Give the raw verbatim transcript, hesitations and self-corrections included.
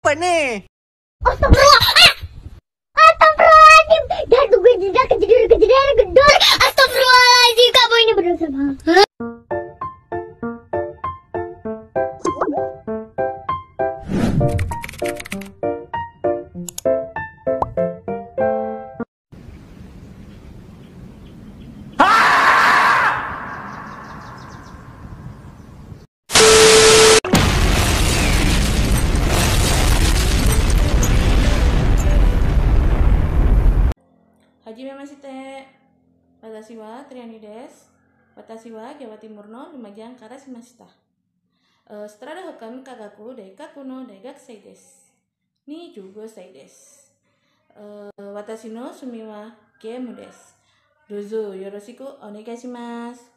apa nih? Astagfirullah. Astagfirullahaladzim. Dah tuh gue jeda kejedar kejedar gedor. Astagfirullahaladzim, kamu ini berdosa banget. Hajime Mashite, watashi wa Triani desu. Watashi wa Jawa Timur no Lumajang kara shimashita. Strada hokan kagaku daikaku no daigakusei desu. Ni jugo sei desu. Watashi no sumi wa gemu desu. Dozo yoroshiku onegai shimasu.